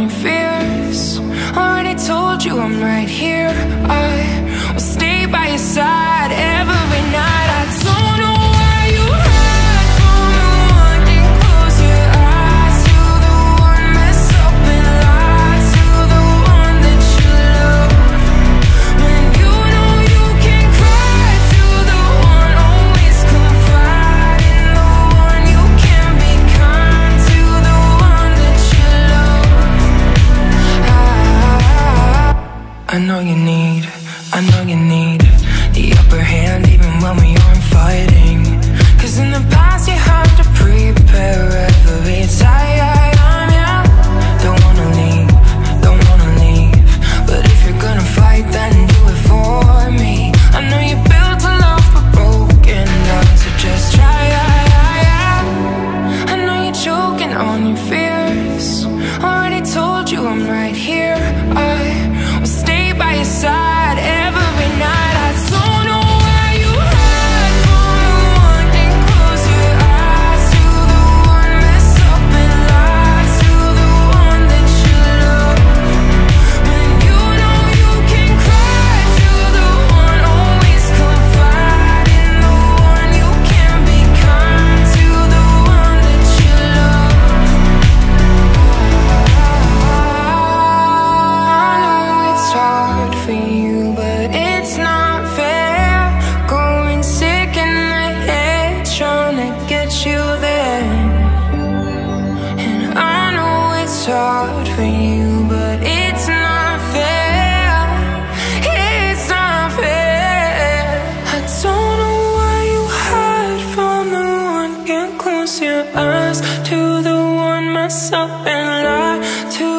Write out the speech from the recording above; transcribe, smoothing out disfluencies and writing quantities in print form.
your fears. Already told you I'm right here. I will stay by your side every night. I don't know why you hide from the one. Can't close your eyes to the one mess up and lie to the one that you love. When you know you can cry to the one, always confide in the one. You can be kind to the one that you love. I know you need the upper hand even when we aren't fighting. Cause in the past you had to prepare every time, yeah. Don't wanna leave, but if you're gonna fight then do it for me. I know you built a love but broken down, so just try, I know you're choking on your fears. Already told you I'm right here. I will stay by your side every night. I don't know why you hide from the one. Can't close your eyes to the one mess up and lie to the one that you love. When you know you can cry to the one, always confide in the one. You can be kind to the one that you love. I know it's hard for you, but it's not fair. Going sick in the head, trying to get you there. And I know it's hard for you, but it's not fair. It's not fair. I don't know why you hide from the one. Can't close your eyes to the one mess up and lie to